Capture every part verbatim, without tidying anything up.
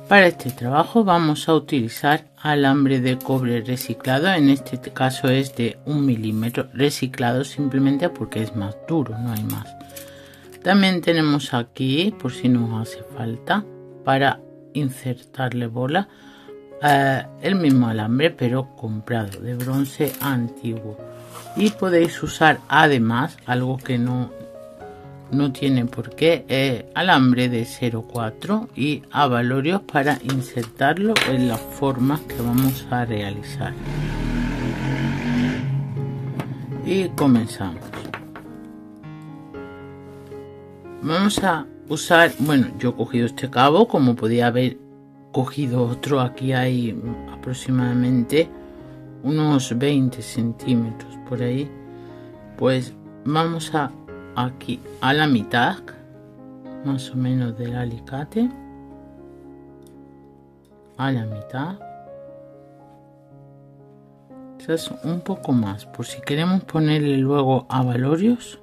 Para este trabajo vamos a utilizar alambre de cobre reciclado, en este caso es de un milímetro reciclado simplemente porque es más duro, no hay más. También tenemos aquí, por si nos hace falta, para insertarle bola, eh, el mismo alambre pero comprado, de bronce antiguo. Y podéis usar además algo que no no tiene por qué, eh, alambre de cero coma cuatro y abalorios para insertarlo en las formas que vamos a realizar. Y comenzamos. Vamos a usar, bueno, yo he cogido este cabo, como podía haber cogido otro. Aquí hay aproximadamente unos veinte centímetros por ahí. Pues vamos a aquí a la mitad más o menos del alicate, a la mitad, quizás un poco más por si queremos ponerle luego abalorios.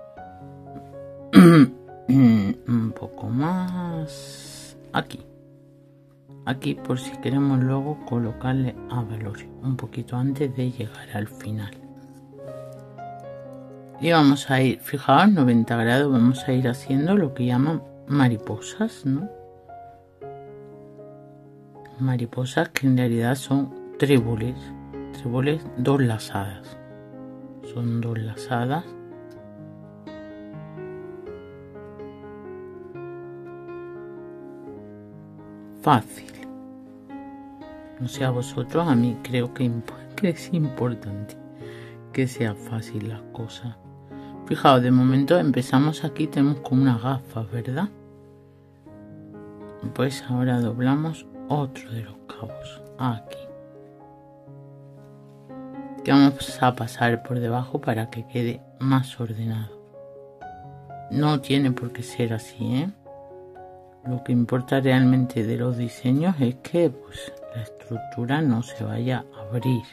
Un poco más aquí aquí por si queremos luego colocarle abalorios un poquito antes de llegar al final. Y vamos a ir, fijaos, noventa grados, vamos a ir haciendo lo que llaman mariposas, ¿no? Mariposas que en realidad son tréboles, tréboles dos lazadas. Son dos lazadas. Fácil. No sé a vosotros, a mí creo que, que es importante que sea fácil las cosas. Fijaos, de momento empezamos aquí, tenemos como unas gafas, ¿verdad? Pues ahora doblamos otro de los cabos aquí, que vamos a pasar por debajo para que quede más ordenado. No tiene por qué ser así, ¿eh? Lo que importa realmente de los diseños es que pues, la estructura no se vaya a abrir.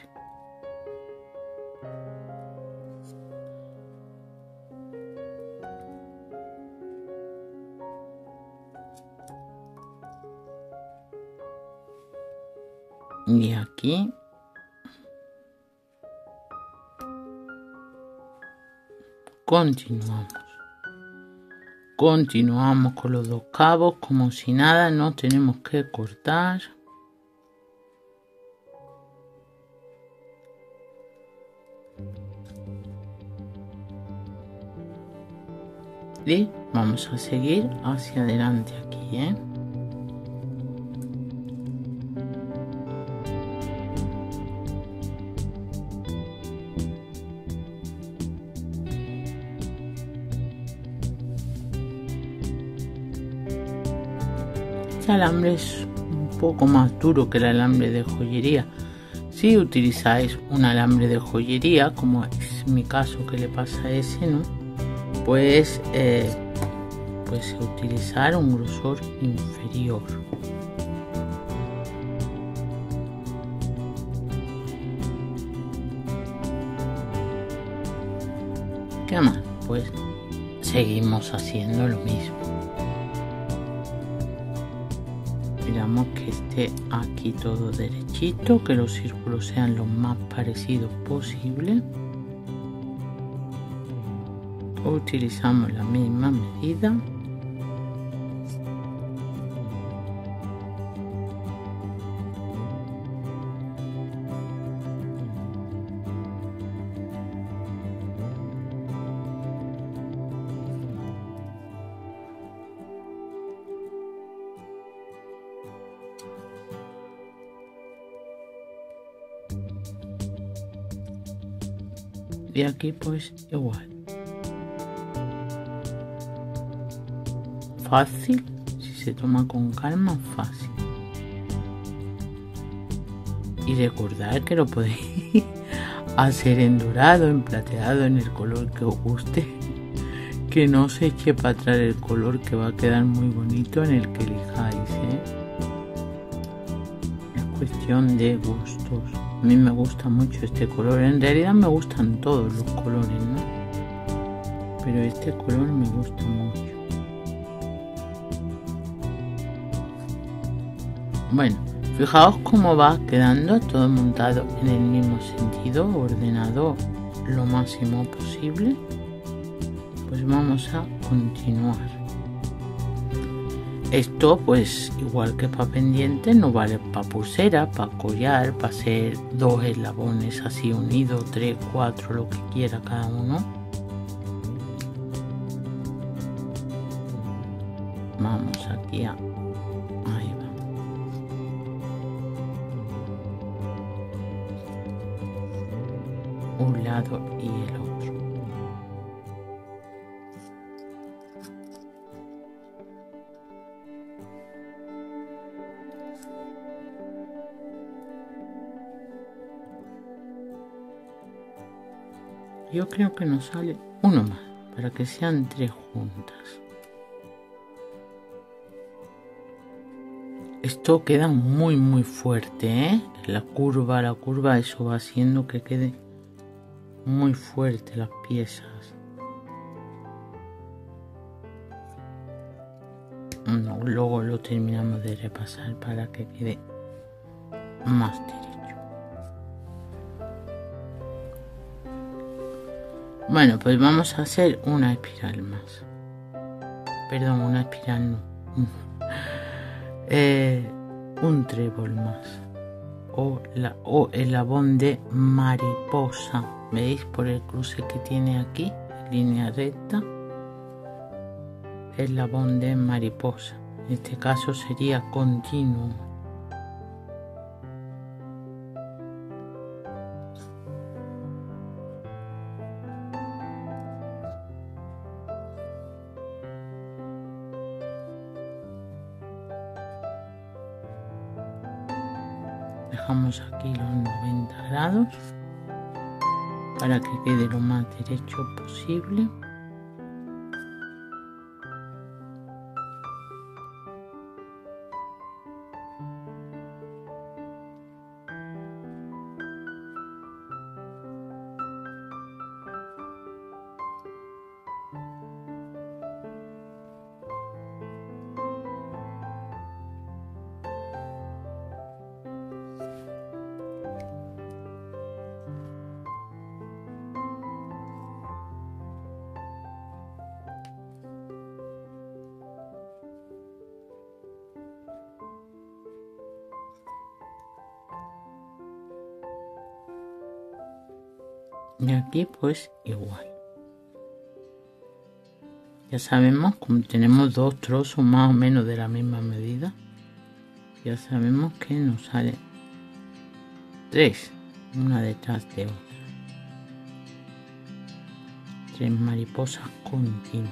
Y aquí continuamos. Continuamos con los dos cabos como si nada, no tenemos que cortar. Y vamos a seguir hacia adelante aquí, ¿eh? Este alambre es un poco más duro que el alambre de joyería. Si utilizáis un alambre de joyería, como es mi caso que le pasa a ese, ¿no? Pues, eh, pues utilizar un grosor inferior. ¿Qué más? Pues seguimos haciendo lo mismo. Miramos que esté aquí todo derechito, que los círculos sean lo más parecidos posible. Utilizamos la misma medida. Y aquí pues igual. Fácil, si se toma con calma, fácil. Y recordad que lo podéis hacer en dorado, en plateado, en el color que os guste. Que no se eche para atrás el color, que va a quedar muy bonito en el que elijáis, ¿eh? Es cuestión de gustos. A mí me gusta mucho este color. En realidad me gustan todos los colores, ¿no? Pero este color me gusta mucho. Bueno, fijaos cómo va quedando todo montado en el mismo sentido, ordenado lo máximo posible. Pues vamos a continuar. Esto pues igual que para pendiente no vale para pulsera, para collar, para hacer dos eslabones así unidos, tres, cuatro, lo que quiera cada uno. Vamos aquí a... ahí va. Un lado y el otro. Yo creo que nos sale uno más, para que sean tres juntas. Esto queda muy muy fuerte, ¿eh? La curva, la curva, eso va haciendo que quede muy fuerte las piezas. No, luego lo terminamos de repasar para que quede más derecho. Bueno, pues vamos a hacer una espiral más. Perdón, una espiral no. eh, un trébol más. O, la, o el eslabón de mariposa. ¿Veis? Por el cruce que tiene aquí, línea recta. Eslabón de mariposa. En este caso sería continuo. Dejamos aquí los noventa grados para que quede lo más derecho posible. Y aquí pues igual. Ya sabemos, como tenemos dos trozos más o menos de la misma medida, ya sabemos que nos sale tres, una detrás de otra. Tres mariposas continuas.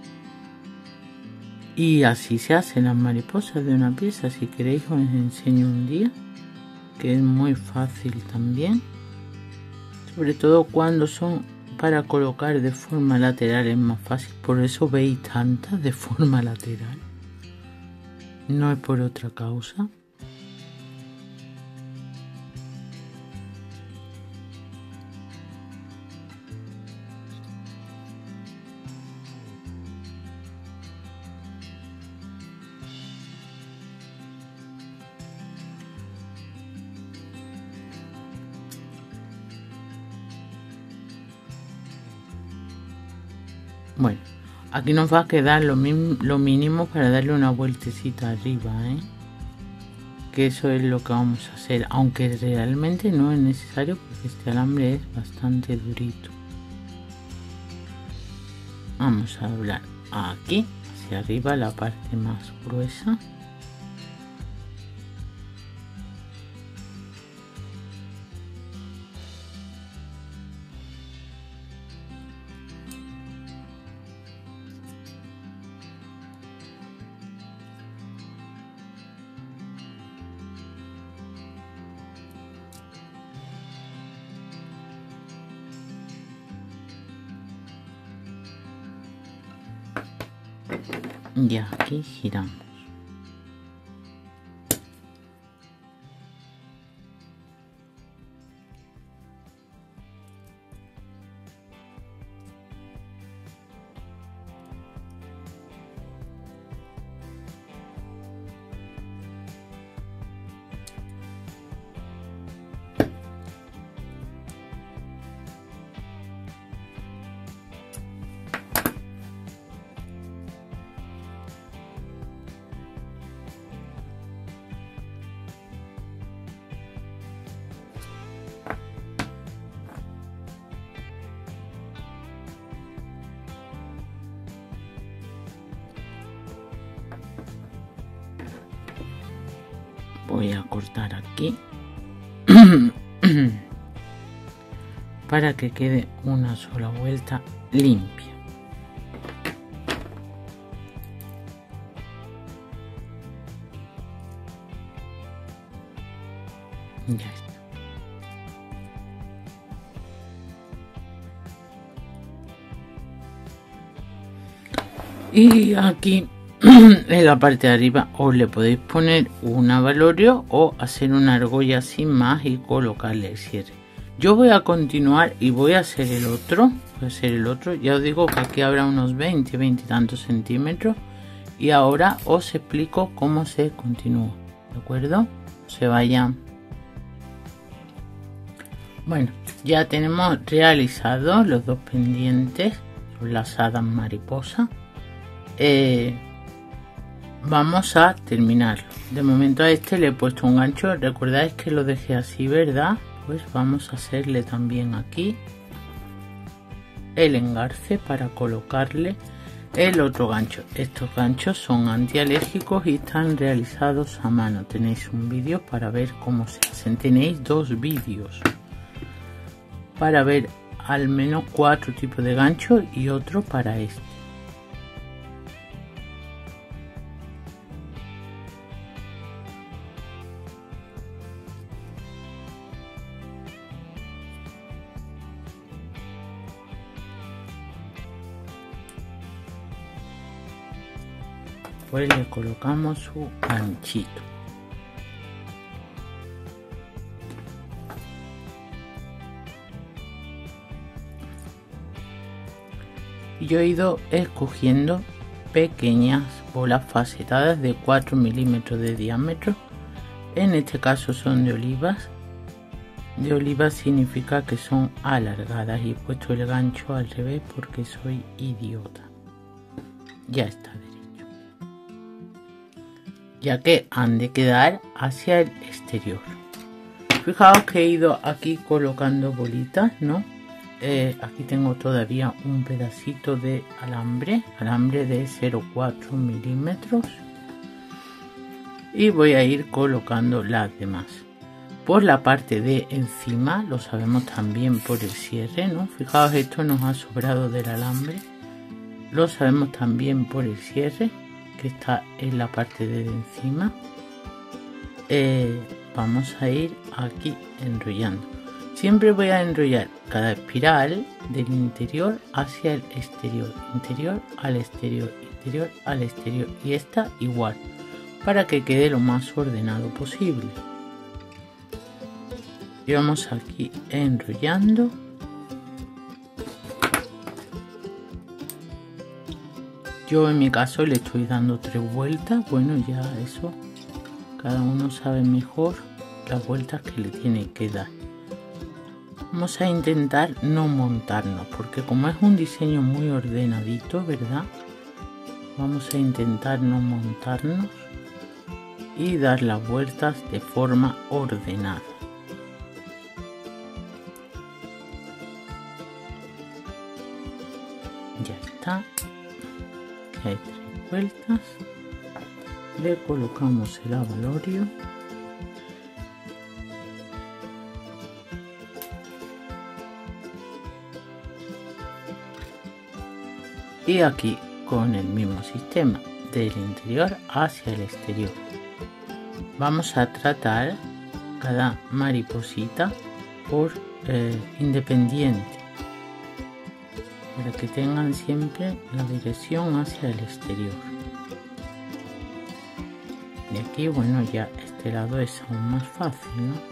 Y así se hacen las mariposas de una pieza. Si queréis os enseño un día, que es muy fácil también. Sobre todo cuando son para colocar de forma lateral es más fácil. Por eso veis tantas de forma lateral. No es por otra causa. Bueno, aquí nos va a quedar lo, lo mínimo para darle una vueltecita arriba, ¿eh? Que eso es lo que vamos a hacer, aunque realmente no es necesario porque este alambre es bastante durito. Vamos a doblar aquí hacia arriba la parte más gruesa. Y aquí giramos. voy a cortar aquí para que quede una sola vuelta limpia. Ya está. Y aquí en la parte de arriba os le podéis poner un abalorio o hacer una argolla sin más y colocarle el cierre. Yo voy a continuar y voy a hacer el otro. Voy a hacer el otro. Ya os digo que aquí habrá unos veinte, veinte y tantos centímetros. Y ahora os explico cómo se continúa. ¿De acuerdo? Se vayan. Bueno, ya tenemos realizados los dos pendientes, las hadas mariposa. Eh, vamos a terminarlo. De momento a este le he puesto un gancho. Recordáis que lo dejé así, ¿verdad? Pues vamos a hacerle también aquí el engarce para colocarle el otro gancho. Estos ganchos son antialérgicos y están realizados a mano. Tenéis un vídeo para ver cómo se hacen. Tenéis dos vídeos para ver al menos cuatro tipos de ganchos y otro para este. Pues le colocamos su ganchito. Yo he ido escogiendo pequeñas bolas facetadas de cuatro milímetros de diámetro. En este caso son de olivas. De olivas significa que son alargadas y he puesto el gancho al revés porque soy idiota. Ya está derecho. Ya que han de quedar hacia el exterior. Fijaos que he ido aquí colocando bolitas, ¿no? Eh, aquí tengo todavía un pedacito de alambre, alambre de cero coma cuatro milímetros, y voy a ir colocando las demás. Por la parte de encima, lo sabemos también por el cierre, ¿no? Fijaos, esto nos ha sobrado del alambre, lo sabemos también por el cierre, que está en la parte de encima. Eh, vamos a ir aquí enrollando. Siempre voy a enrollar cada espiral del interior hacia el exterior, interior al exterior, interior al exterior, y esta igual, para que quede lo más ordenado posible. Y vamos aquí enrollando. Yo en mi caso le estoy dando tres vueltas. Bueno, ya eso, cada uno sabe mejor las vueltas que le tiene que dar. Vamos a intentar no montarnos, porque como es un diseño muy ordenadito, ¿verdad? Vamos a intentar no montarnos y dar las vueltas de forma ordenada. Ya está. Aquí hay tres vueltas. Le colocamos el abalorio. Y aquí con el mismo sistema, del interior hacia el exterior. Vamos a tratar cada mariposita por eh, independiente, para que tengan siempre la dirección hacia el exterior. Y aquí, bueno, ya este lado es aún más fácil, ¿no?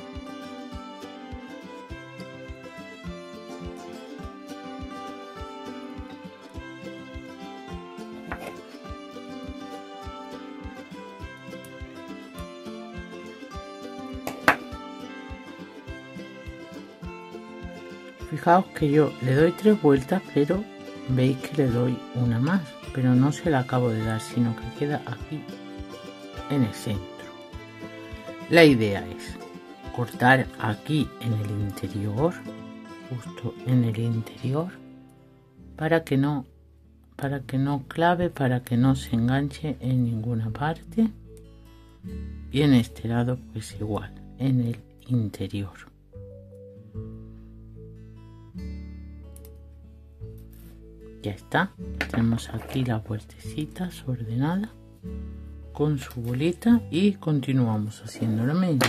Fijaos que yo le doy tres vueltas, pero veis que le doy una más, pero no se la acabo de dar, sino que queda aquí en el centro. La idea es cortar aquí en el interior, justo en el interior, para que no, para que no clave, para que no se enganche en ninguna parte. y en este lado pues igual en el interior. Ya está, tenemos aquí las vueltecitas ordenadas con su bolita y continuamos haciendo lo mismo.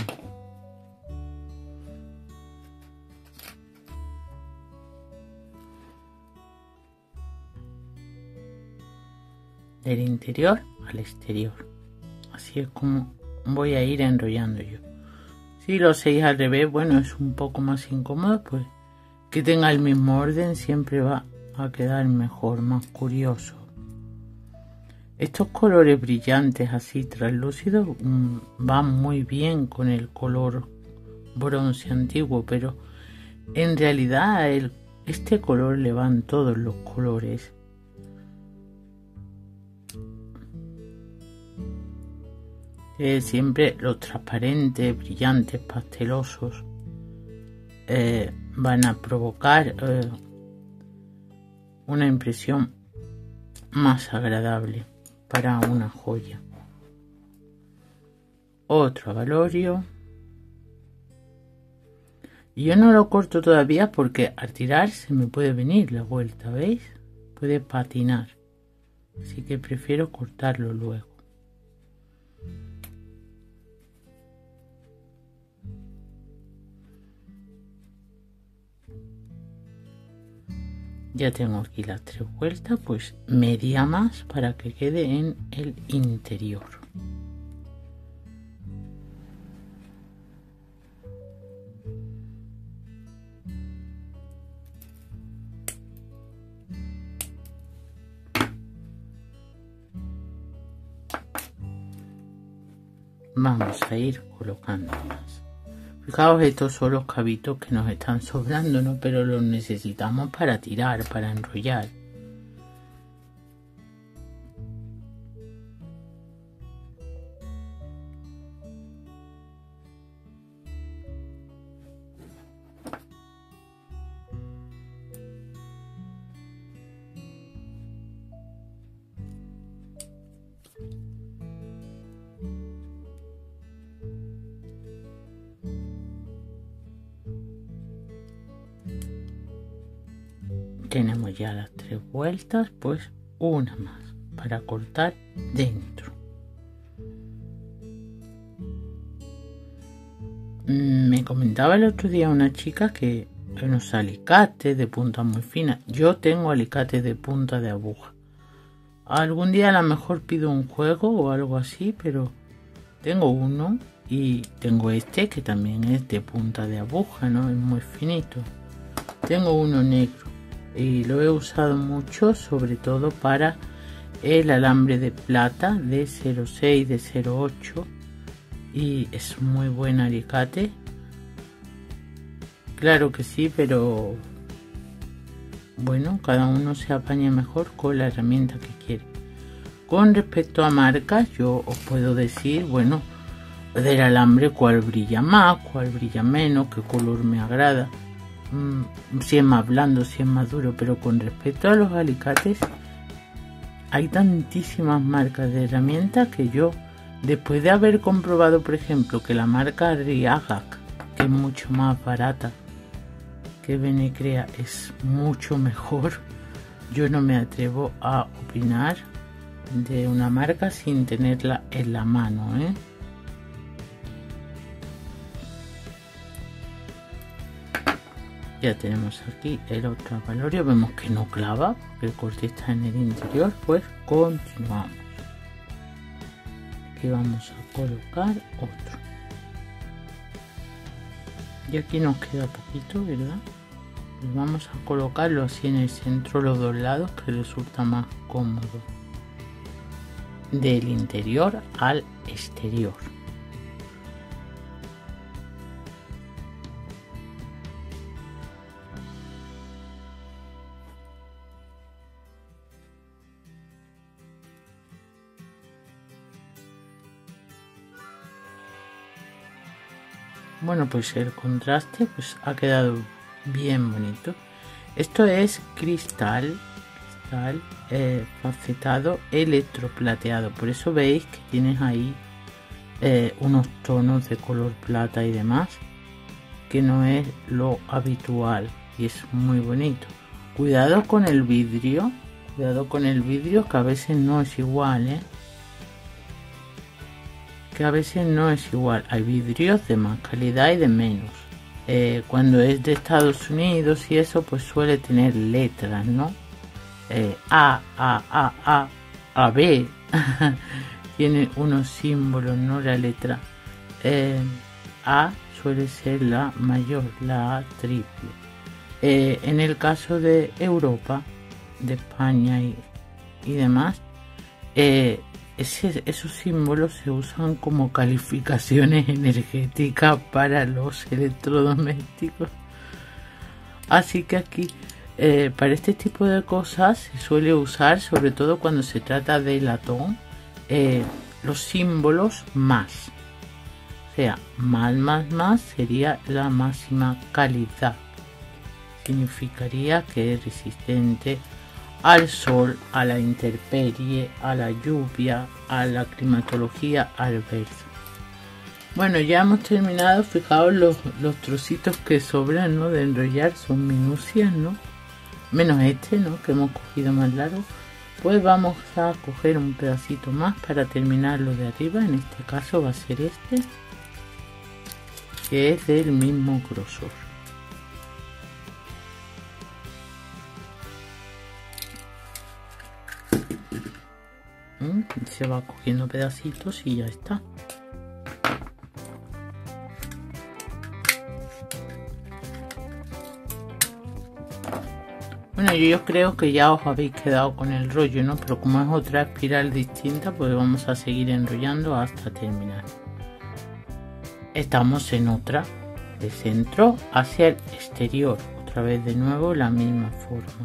Del interior al exterior. Así es como voy a ir enrollando yo. Si lo hacéis al revés, bueno, es un poco más incómodo, pues que tenga el mismo orden siempre va a quedar mejor, más curioso. Estos colores brillantes así translúcidos mmm, van muy bien con el color bronce antiguo, pero en realidad el, este color le van todos los colores. Eh, siempre los transparentes, brillantes, pastelosos eh, van a provocar eh, una impresión más agradable para una joya. Otro abalorio. Yo no lo corto todavía porque al tirar se me puede venir la vuelta, ¿veis? Puede patinar. Así que prefiero cortarlo luego. Ya tengo aquí las tres vueltas, pues media más para que quede en el interior. Vamos a ir colocando más. Fijaos, estos son los cabitos que nos están sobrando, ¿no? Pero los necesitamos para tirar, para enrollar. Tenemos ya las tres vueltas, pues una más para cortar dentro. Me comentaba el otro día una chica que unos alicates de punta muy fina. Yo tengo alicates de punta de aguja. Algún día a lo mejor pido un juego o algo así, pero tengo uno y tengo este que también es de punta de aguja, ¿no? Es muy finito. Tengo uno negro. Y lo he usado mucho, sobre todo para el alambre de plata de cero seis, de cero ocho, y es muy buen alicate. Claro que sí, pero bueno, cada uno se apaña mejor con la herramienta que quiere. Con respecto a marcas, yo os puedo decir, bueno, del alambre cuál brilla más, cuál brilla menos, qué color me agrada, si es más blando, si es más duro. Pero con respecto a los alicates, hay tantísimas marcas de herramientas que yo, después de haber comprobado, por ejemplo, que la marca Riagac, que es mucho más barata que Benecrea, es mucho mejor, yo no me atrevo a opinar de una marca sin tenerla en la mano, ¿eh? Ya tenemos aquí el otro abalorio, vemos que no clava porque el corte está en el interior, pues continuamos. Aquí vamos a colocar otro. Y aquí nos queda poquito, ¿verdad? Y vamos a colocarlo así en el centro, los dos lados, que resulta más cómodo. Del interior al exterior. Bueno, pues el contraste pues ha quedado bien bonito. Esto es cristal, cristal eh, facetado electroplateado. Por eso veis que tienes ahí eh, unos tonos de color plata y demás, que no es lo habitual, y es muy bonito. Cuidado con el vidrio, cuidado con el vidrio, que a veces no es igual, ¿eh? que a veces no es igual. Hay vidrios de más calidad y de menos. Eh, cuando es de Estados Unidos y eso, pues suele tener letras, ¿no? Eh, A, A, A, A, A, B. Tiene unos símbolos, ¿no? La letra eh, A suele ser la mayor, la A triple. Eh, en el caso de Europa, de España y, y demás, eh, ese, esos símbolos se usan como calificaciones energéticas para los electrodomésticos. Así que aquí, eh, para este tipo de cosas, se suele usar, sobre todo cuando se trata de latón, eh, los símbolos más. O sea, más, más, más sería la máxima calidad. Significaría que es resistente al sol, a la intemperie, a la lluvia, a la climatología adversa. Bueno, ya hemos terminado. Fijaos los, los trocitos que sobran, ¿no? De enrollar, son minucias, ¿no? Menos este, ¿no? Que hemos cogido más largo. Pues vamos a coger un pedacito más para terminar lo de arriba. En este caso va a ser este, que es del mismo grosor. Se va cogiendo pedacitos y ya está. Bueno, yo creo que ya os habéis quedado con el rollo, ¿no? Pero como es otra espiral distinta, pues vamos a seguir enrollando hasta terminar. Estamos en otra, de centro hacia el exterior. Otra vez de nuevo la misma forma.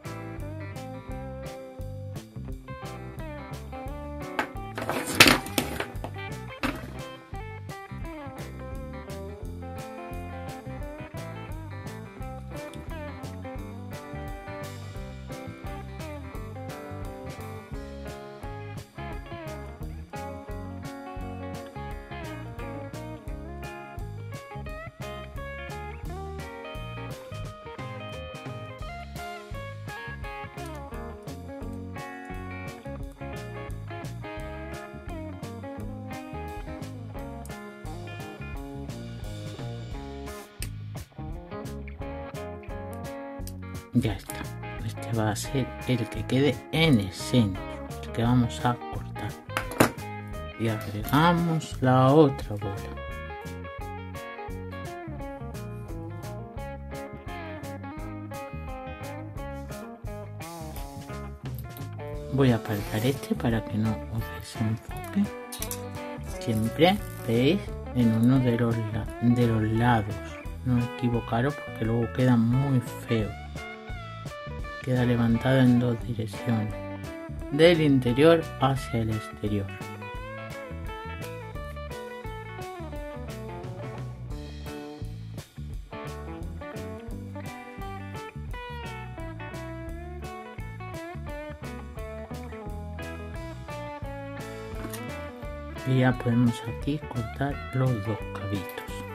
Ya está. Este va a ser el que quede en el centro, el que vamos a cortar. Y agregamos la otra bola. Voy a apartar este para que no os desenfoque. Siempre veis en uno de los, de los lados. No equivocaros porque luego queda muy feo. Queda levantado en dos direcciones, del interior hacia el exterior. Y ya podemos aquí cortar los dos cabitos.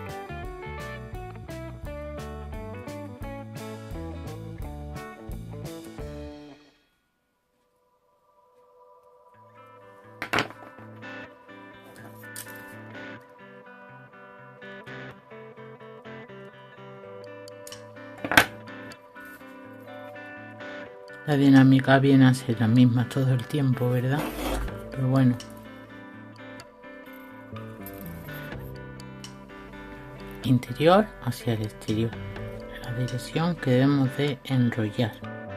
La dinámica viene a ser la misma todo el tiempo, ¿verdad? Pero bueno. Interior hacia el exterior. La dirección que debemos de enrollar.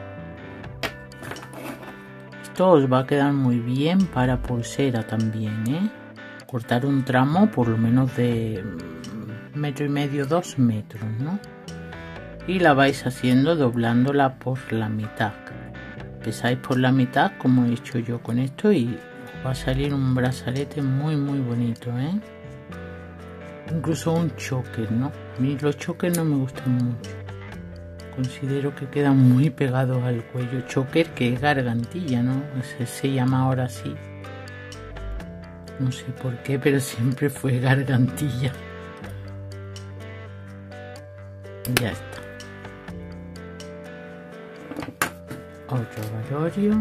Esto os va a quedar muy bien para pulsera también, ¿eh? Cortar un tramo por lo menos de metro y medio, dos metros, ¿no? Y la vais haciendo doblándola por la mitad. Empezáis por la mitad como he hecho yo con esto y os va a salir un brazalete muy muy bonito, ¿eh? Incluso un choker, ¿no? A mí los chokers no me gustan mucho. Considero que quedan muy pegados al cuello. Choker, que es gargantilla, ¿no? Se, se llama ahora así. No sé por qué, pero siempre fue gargantilla. Ya está. Otro valorio.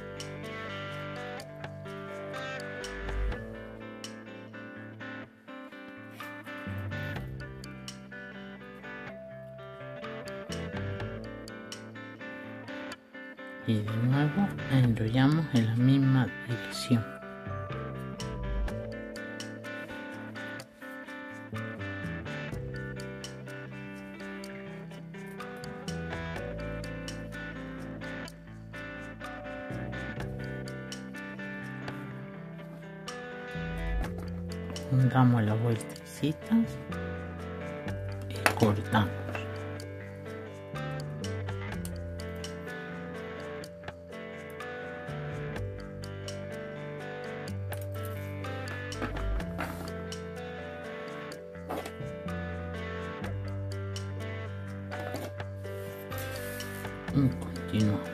Y de nuevo enrollamos en la misma dirección. Damos las vueltecitas y cortamos. Y continuamos.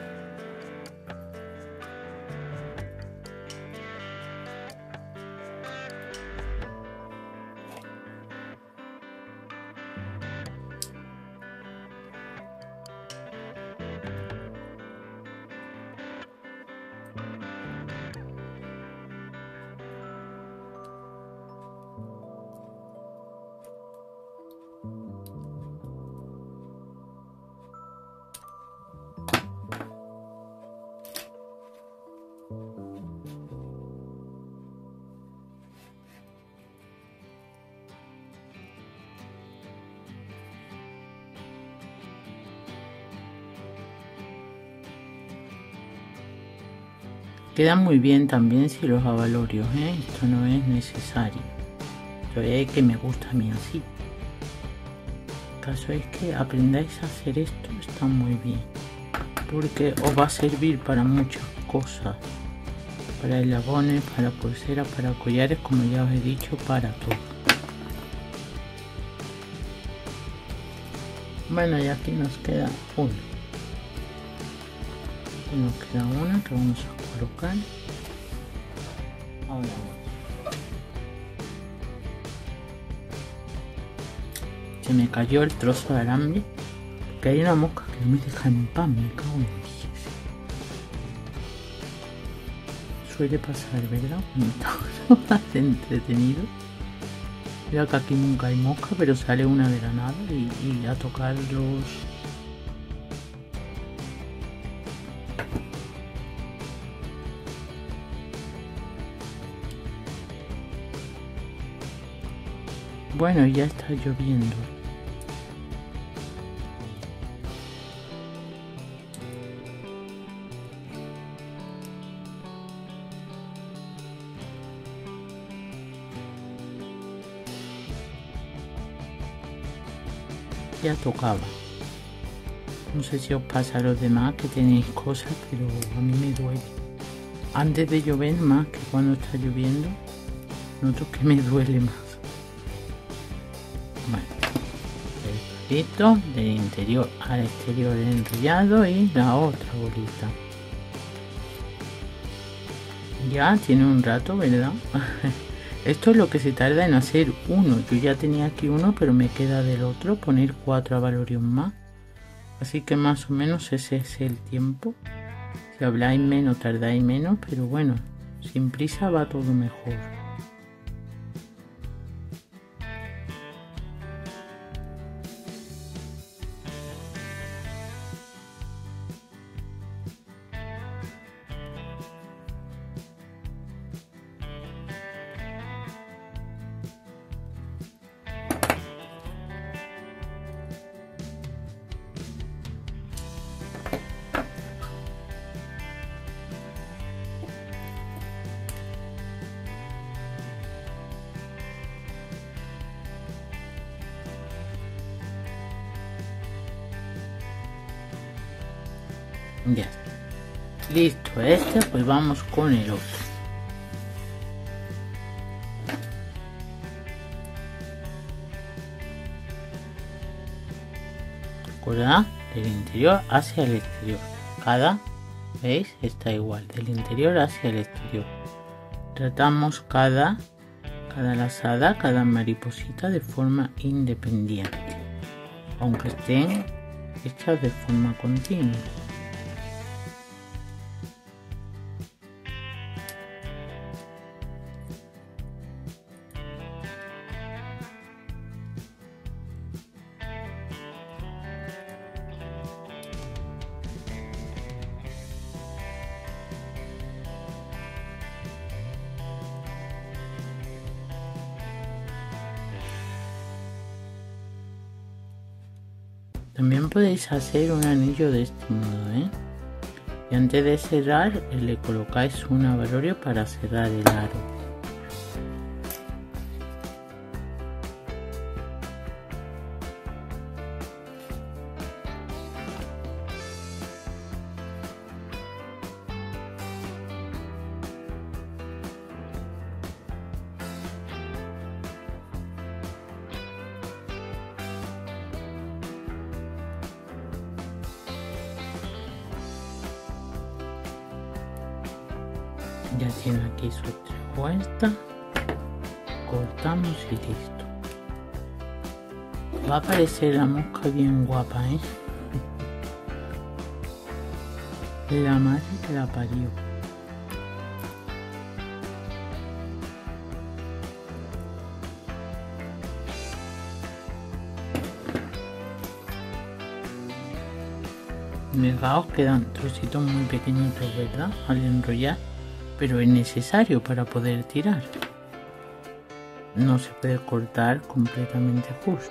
Queda muy bien también si los abalorios, ¿eh? Esto no es necesario. Todavía es que me gusta a mí así. El caso es que aprendáis a hacer esto, está muy bien. Porque os va a servir para muchas cosas. Para eslabones, para pulseras, para collares, como ya os he dicho, para todo. Bueno, y aquí nos queda uno. Nos queda una que vamos a colocar. Ahora se me cayó el trozo de alambre porque hay una mosca que no me deja en paz, me cago en diez. Suele pasar, ¿verdad? Cuando estamos entretenido. Mira que aquí nunca hay mosca, pero sale una de la nada y, y a tocar los... Bueno, ya está lloviendo. Ya tocaba. No sé si os pasa a los demás que tenéis cosas, pero a mí me duele. Antes de llover más que cuando está lloviendo, noto que me duele más. Bueno, el palito del interior al exterior enrollado y la otra bolita. Ya tiene un rato, ¿verdad? Esto es lo que se tarda en hacer uno. Yo ya tenía aquí uno, pero me queda del otro poner cuatro abalorios más. Así que más o menos ese es el tiempo. Si habláis menos, tardáis menos, pero bueno, sin prisa va todo mejor. Ya está. Listo este, pues vamos con el otro. Recordad, del interior hacia el exterior. Cada, ¿veis? Está igual, del interior hacia el exterior. tratamos cada, cada lazada, cada mariposita de forma independiente, aunque estén hechas de forma continua. También podéis hacer un anillo de este modo, ¿eh? Y antes de cerrar le colocáis un abalorio para cerrar el aro. Ya tiene aquí su tres vueltas, cortamos y listo. Va a aparecer la mosca bien guapa, ¿eh? La madre que la parió. Fijaos, quedan trocitos muy pequeñitos, ¿verdad? Al enrollar. Pero es necesario para poder tirar. No se puede cortar completamente justo.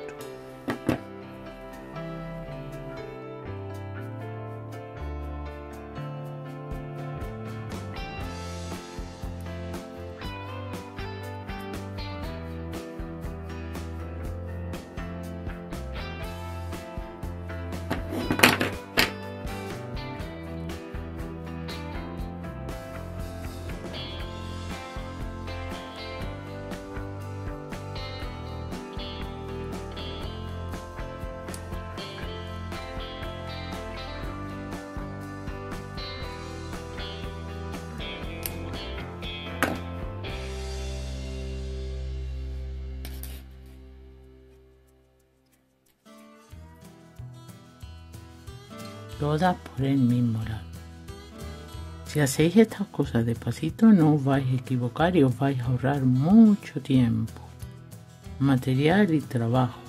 Todas por el mismo lado. Si hacéis estas cosas despacito no os vais a equivocar y os vais a ahorrar mucho tiempo, material y trabajo.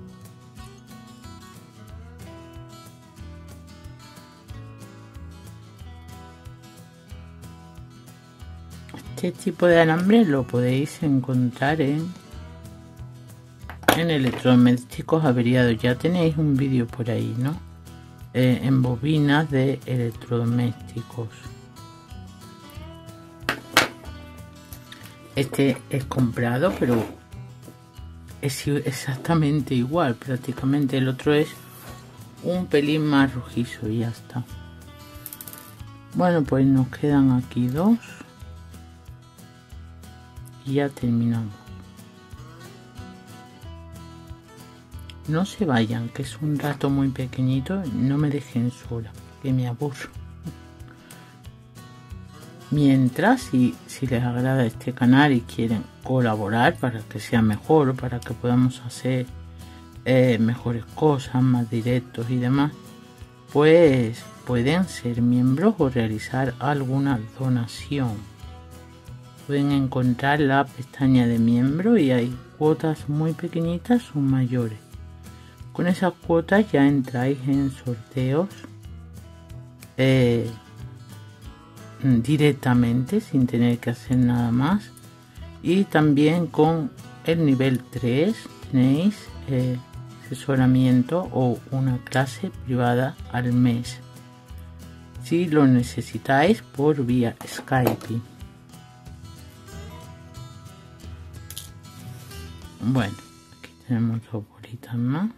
Este tipo de alambre lo podéis encontrar en, en electrodomésticos averiados. Ya tenéis un vídeo por ahí, ¿no? Eh, en bobinas de electrodomésticos. Este es comprado, pero es exactamente igual, prácticamente. El otro es un pelín más rojizo y ya está. Bueno, pues nos quedan aquí dos y ya terminamos. No se vayan, que es un rato muy pequeñito, no me dejen sola, que me aburro. Mientras, si, si les agrada este canal y quieren colaborar para que sea mejor, para que podamos hacer eh, mejores cosas, más directos y demás, pues pueden ser miembros o realizar alguna donación. Pueden encontrar la pestaña de miembro y hay cuotas muy pequeñitas o mayores. Con esas cuotas ya entráis en sorteos eh, directamente sin tener que hacer nada más. Y también con el nivel tres tenéis eh, asesoramiento o una clase privada al mes si lo necesitáis por vía Skype. Bueno, aquí tenemos dos bolitas más.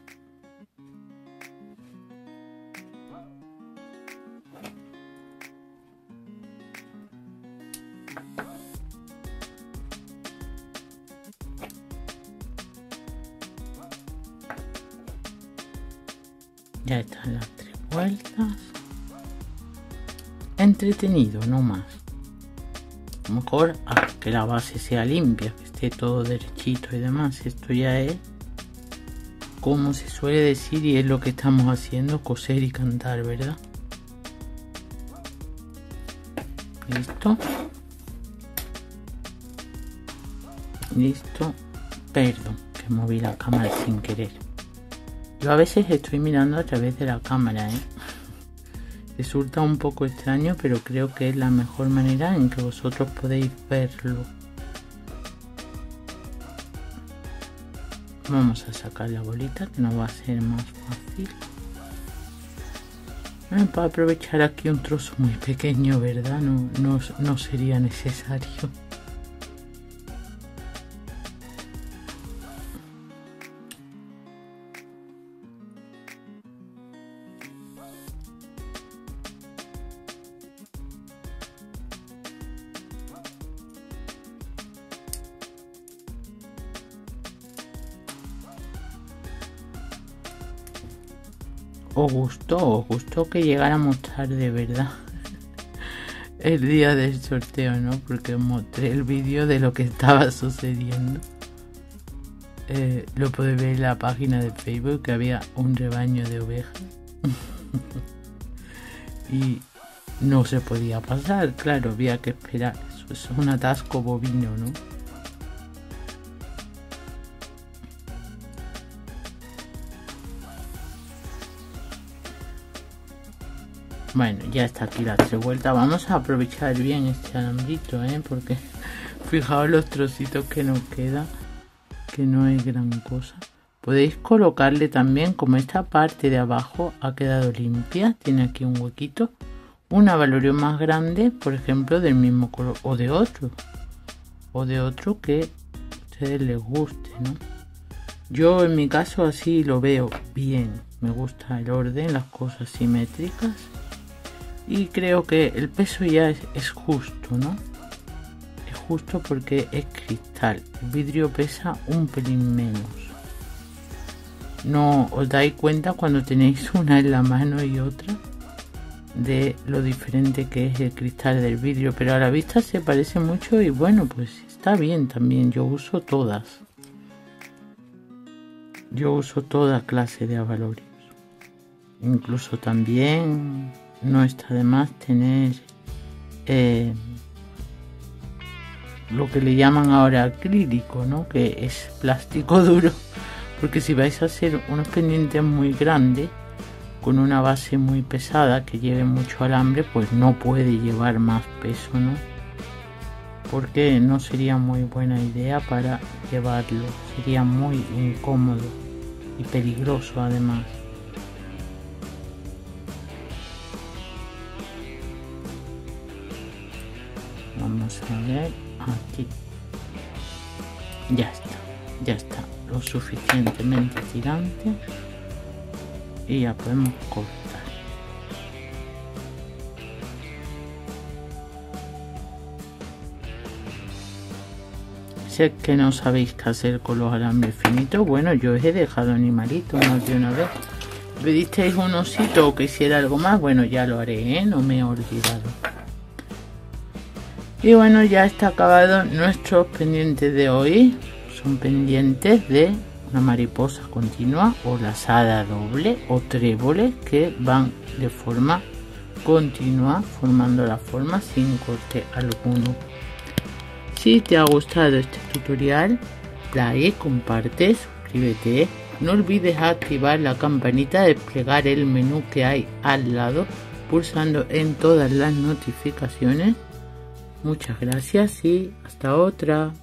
Ya están las tres vueltas. Entretenido, no más. mejor a que la base sea limpia, que esté todo derechito y demás. Esto ya es, como se suele decir, y es lo que estamos haciendo, coser y cantar, ¿verdad? Listo. Listo. Perdón, que moví la cámara sin querer. Yo a veces estoy mirando a través de la cámara, ¿eh? Resulta un poco extraño, pero creo que es la mejor manera en que vosotros podéis verlo. Vamos a sacar la bolita, que nos va a ser más fácil. Bueno, para aprovechar aquí un trozo muy pequeño, ¿verdad? No, no, no sería necesario. Os gustó, os gustó que llegáramos tarde, ¿verdad? El día del sorteo, ¿no? Porque mostré el vídeo de lo que estaba sucediendo. Eh, lo podéis ver en la página de Facebook, que había un rebaño de ovejas. Y no se podía pasar, claro, había que esperar. Eso, eso es un atasco bovino, ¿no? Bueno, ya está aquí la tres vueltas. Vamos a aprovechar bien este alambrito, ¿eh? Porque fijaos los trocitos que nos queda, que no es gran cosa. Podéis colocarle también, como esta parte de abajo ha quedado limpia, tiene aquí un huequito, una valorio más grande, por ejemplo, del mismo color, o de otro, o de otro que a ustedes les guste, ¿no? Yo en mi caso así lo veo bien, me gusta el orden, las cosas simétricas. Y creo que el peso ya es, es justo, ¿no? Es justo porque es cristal. El vidrio pesa un pelín menos. No os dais cuenta cuando tenéis una en la mano y otra de lo diferente que es el cristal del vidrio. Pero a la vista se parece mucho y bueno, pues está bien también. Yo uso todas. Yo uso toda clase de avalorios. Incluso también... no está de más tener eh, lo que le llaman ahora acrílico, ¿no? Que es plástico duro, porque si vais a hacer unos pendientes muy grandes con una base muy pesada que lleve mucho alambre, pues no puede llevar más peso, ¿no? Porque no sería muy buena idea para llevarlo, sería muy incómodo y peligroso además. Vamos a ver aquí. Ya está, ya está lo suficientemente tirante y ya podemos cortar. Sé que no sabéis qué hacer con los alambres finitos. Bueno, yo os he dejado animalitos más de una vez. ¿Pedisteis un osito o que hiciera algo más? Bueno, ya lo haré, ¿eh? No me he olvidado. Y bueno, ya está acabado nuestros pendientes de hoy. Son pendientes de una mariposa continua o lazada doble o tréboles que van de forma continua formando la forma sin corte alguno. Si te ha gustado este tutorial, like, comparte, suscríbete. No olvides activar la campanita, desplegar el menú que hay al lado pulsando en todas las notificaciones. Muchas gracias y hasta otra.